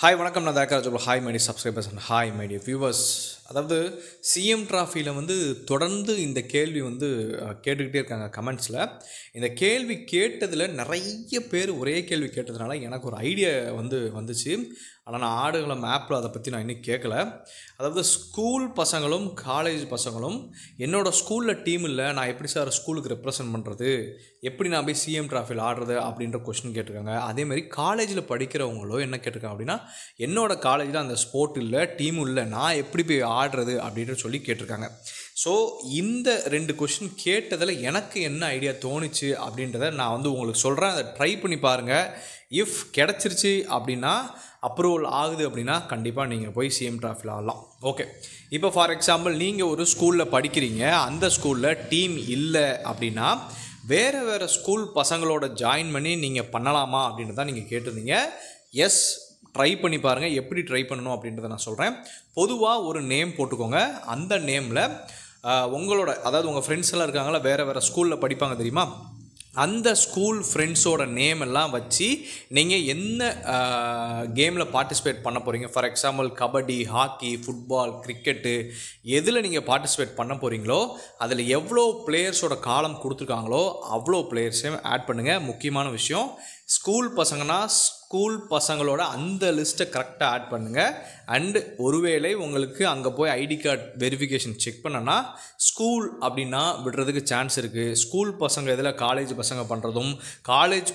Hi, வணக்கம் நான் DayakarRajagopal. Hi, my dear subscribers and hi, my dear viewers. அதாவது CM டிராஃபியில் வந்து தொடர்ந்து இந்த கேள்வி வந்து கேட்டுக்கிட்டே இருக்காங்க கமெண்ட்ஸில். இந்த கேள்வி கேட்டதில் நிறைய பேர் ஒரே கேள்வி கேட்டதுனால எனக்கு ஒரு ஐடியா வந்துச்சு. ஆனால் நான் ஆடுகளம் ஆப்பில் அதை பற்றி நான் இன்னும் கேட்கல. அதாவது ஸ்கூல் பசங்களும் காலேஜ் பசங்களும் என்னோடய ஸ்கூலில் டீம் இல்லை, நான் எப்படி சார் ஸ்கூலுக்கு ரெப்ரசன்ட் பண்ணுறது, எப்படி நான் போய் சிஎம் டிராஃபியில் ஆடுறது அப்படின்ற கொஸ்டின் கேட்டிருக்காங்க. அதேமாதிரி காலேஜில் படிக்கிறவங்களோ என்ன கேட்டிருக்காங்க அப்படின்னா, என்னோடய காலேஜில் அந்த ஸ்போர்ட் இல்லை, டீமும் இல்லை, நான் எப்படி போய் ஆடுறது அப்படின்ற சொல்லி கேட்டிருக்காங்க. ஸோ இந்த 2 கொஸ்டின் கேட்டதில் எனக்கு என்ன ஐடியா தோணுச்சு அப்படின்றத நான் உங்களுக்கு சொல்கிறேன். அதை ட்ரை பண்ணி பாருங்கள். இஃப் கிடச்சிருச்சு அப்படின்னா, அப்ரூவல் ஆகுது அப்படின்னா கண்டிப்பாக நீங்கள் போய் சிஎம் டிராஃபியில் ஆடலாம். ஓகே, இப்போ ஃபார் எக்ஸாம்பிள் நீங்கள் ஒரு ஸ்கூலில் படிக்கிறீங்க, அந்த ஸ்கூலில் டீம் இல்லை அப்படின்னா வேறு ஸ்கூல் பசங்களோட ஜாயின் பண்ணி நீங்கள் பண்ணலாமா அப்படின்றத தான் நீங்கள் கேட்டிருந்தீங்க. எஸ், ட்ரை பண்ணி பாருங்கள். எப்படி ட்ரை பண்ணணும் அப்படின்றத நான் சொல்கிறேன். பொதுவாக ஒரு நேம் போட்டுக்கோங்க. அந்த நேமில் உங்களோட, அதாவது உங்கள் ஃப்ரெண்ட்ஸ் எல்லாம் இருக்காங்களா, வேறு ஸ்கூலில் படிப்பாங்க தெரியுமா, அந்த ஸ்கூல் ஃப்ரெண்ட்ஸோட நேம் எல்லாம் வச்சு நீங்கள் என்ன கேமில் பார்ட்டிசிபேட் பண்ண போகிறீங்க, for example kabaddi, hockey, football, cricket, எதில் நீங்கள் பார்ட்டிசிபேட் பண்ண போகிறீங்களோ அதில் எவ்வளோ பிளேயர்ஸோட காலம் கொடுத்துருக்காங்களோ அவ்வளோ பிளேயர்ஸையும் ஆட் பண்ணுங்கள். முக்கியமான விஷயம், ஸ்கூல் பசங்கன்னா ஸ்கூல் பசங்களோட அந்த லிஸ்ட்டை கரெக்டாக ஆட் பண்ணுங்கள். அண்டு ஒருவேளை உங்களுக்கு அங்கே போய் ஐடி கார்டு வெரிஃபிகேஷன் செக் பண்ணனா ஸ்கூல் அப்படின்னா விடுறதுக்கு சான்ஸ் இருக்குது. ஸ்கூல் பசங்க இதில் காலேஜ் பசங்க பண்ணுறதும், காலேஜ்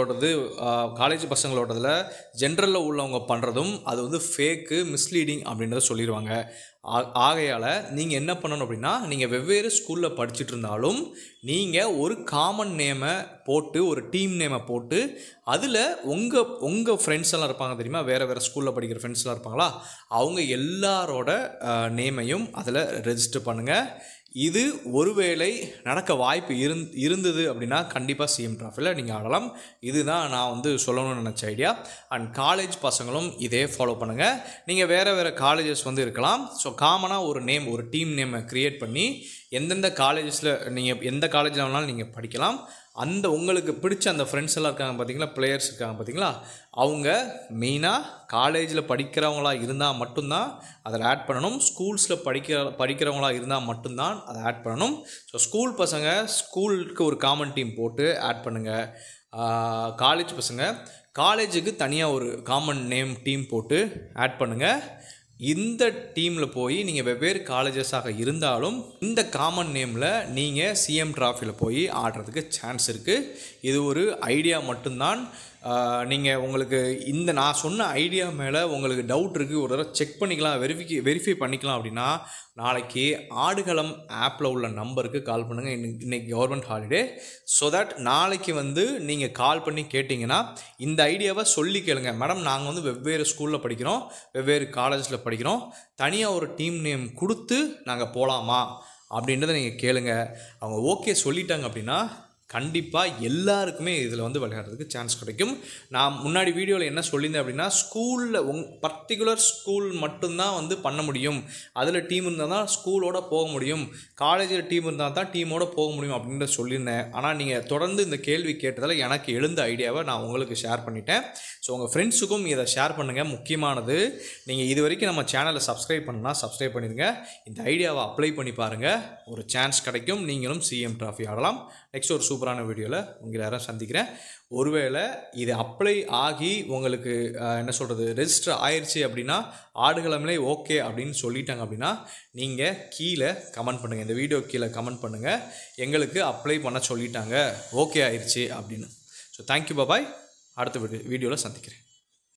பசங்களோடதில் ஜென்ரலில் உள்ளவங்க பண்ணுறதும் அது வந்து ஃபேக்கு, மிஸ்லீடிங் அப்படின்றத சொல்லிடுவாங்க. ஆகையால் நீங்கள் என்ன பண்ணணும் அப்படின்னா, நீங்கள் வெவ்வேறு ஸ்கூலில் படிச்சுட்டு இருந்தாலும் நீங்கள் ஒரு காமன் நேமை போட்டு, ஒரு டீம் நேமை போட்டு, அதில் உங்கள் ஃப்ரெண்ட்ஸ் எல்லாம் இருப்பாங்க தெரியுமா, வேறு ஸ்கூலில் படிக்கிற ஃப்ரெண்ட்ஸ் எல்லாம் இருப்பாங்களா, அவங்க எல்லாரோட நேமையும் அதில் ரெஜிஸ்டர் பண்ணுங்கள். இது ஒருவேளை நடக்க வாய்ப்பு இருந்தது அப்படின்னா கண்டிப்பாக சிஎம் டிராஃபியில் நீங்கள் ஆடலாம். இதுதான் நான் சொல்லணும்னு நினச்ச ஐடியா. அண்ட் காலேஜ் பசங்களும் இதே ஃபாலோ பண்ணுங்கள். நீங்கள் வேறு காலேஜஸ் இருக்கலாம். ஸோ காமனாக ஒரு நேம், ஒரு டீம் நேமை க்ரியேட் பண்ணி எந்தெந்த காலேஜஸில் நீங்கள் எந்த காலேஜில் வேணாலும் நீங்கள் படிக்கலாம். அந்த உங்களுக்கு பிடிச்ச அந்த ஃப்ரெண்ட்ஸ் எல்லாம் இருக்காங்க பார்த்தீங்களா, பிளேயர்ஸ் இருக்காங்க பார்த்தீங்களா, அவங்க மெயினாக காலேஜில் படிக்கிறவங்களாக இருந்தால் மட்டும்தான் அதில் ஆட் பண்ணணும். ஸ்கூல்ஸில் படிக்கிறவங்களாக இருந்தால் மட்டும்தான் அதை ஆட் பண்ணணும். ஸோ ஸ்கூல் பசங்க ஸ்கூலுக்கு ஒரு காமன் டீம் போட்டு ஆட் பண்ணுங்கள். காலேஜ் பசங்க காலேஜுக்கு தனியாக ஒரு காமன் நேம் டீம் போட்டு ஆட் பண்ணுங்கள். இந்த டீமில் போய் நீங்கள் வெவ்வேறு காலேஜஸாக இருந்தாலும் இந்த காமன் நேமில் நீங்கள் சிஎம் டிராஃபியில் போய் ஆடுறதுக்கு சான்ஸ் இருக்குது. இது ஒரு ஐடியா மட்டும்தான். நீங்கள் உங்களுக்கு இந்த நான் சொன்ன ஐடியா மேலே உங்களுக்கு டவுட் இருக்குது, ஒரு தடவை செக் பண்ணிக்கலாம், வெரிஃபை பண்ணிக்கலாம் அப்படின்னா நாளைக்கு ஆடுகளம் ஆப்பில் உள்ள நம்பருக்கு கால் பண்ணுங்கள். இன்றைக்கி கவர்மெண்ட் ஹாலிடே. ஸோ தட் நாளைக்கு நீங்கள் கால் பண்ணி கேட்டிங்கன்னா இந்த ஐடியாவை சொல்லி கேளுங்க. மேடம், நாங்கள் வெவ்வேறு ஸ்கூலில் படிக்கிறோம், வெவ்வேறு காலேஜில் படிக்கிறோம், தனியாக ஒரு டீம் நேம் கொடுத்து நாங்கள் போகலாமா அப்படின்றத நீங்கள் கேளுங்க. அவங்க ஓகே சொல்லிட்டாங்க அப்படின்னா கண்டிப்பாக எல்லாருக்குமே இதில் விளையாடுறதுக்கு சான்ஸ் கிடைக்கும். நான் முன்னாடி வீடியோவில் என்ன சொல்லியிருந்தேன் அப்படின்னா, ஸ்கூலில் பர்டிகுலர் ஸ்கூல் மட்டும்தான் பண்ண முடியும், அதில் டீம் இருந்தால் தான் ஸ்கூலோட போக முடியும், காலேஜில் டீம் இருந்தால் தான் டீமோட போக முடியும் அப்படின்ற சொல்லியிருந்தேன். ஆனால் நீங்கள் தொடர்ந்து இந்த கேள்வி கேட்டதில் எனக்கு எழுந்த ஐடியாவை நான் உங்களுக்கு ஷேர் பண்ணிட்டேன். ஸோ உங்கள் ஃப்ரெண்ட்ஸுக்கும் இதை ஷேர் பண்ணுங்கள். முக்கியமானது, நீங்கள் இது வரைக்கும் நம்ம சேனலை சப்ஸ்கிரைப் பண்ணால் சப்ஸ்கிரைப் பண்ணிடுங்க. இந்த ஐடியாவை அப்ளை பண்ணி பாருங்கள், ஒரு சான்ஸ் கிடைக்கும், நீங்களும் சிஎம் டிராஃபி ஆடலாம். நெக்ஸ்ட் ஒரு சூப்பரான வீடியோவில் உங்களை யாரும் சந்திக்கிறேன். ஒருவேளை இது அப்ளை ஆகி உங்களுக்கு என்ன சொல்கிறது, ரெஜிஸ்டர் ஆயிடுச்சு அப்படின்னா, ஆடுகளம்லே ஓகே அப்படின்னு சொல்லிட்டாங்க அப்படின்னா நீங்கள் கீழே கமெண்ட் பண்ணுங்கள், இந்த வீடியோ கீழே கமெண்ட் பண்ணுங்கள், எங்களுக்கு அப்ளை பண்ண சொல்லிட்டாங்க, ஓகே ஆயிடுச்சு அப்படின்னு. So thank you, bye. அடுத்த வீடியோவில் சந்திக்கிறேன்.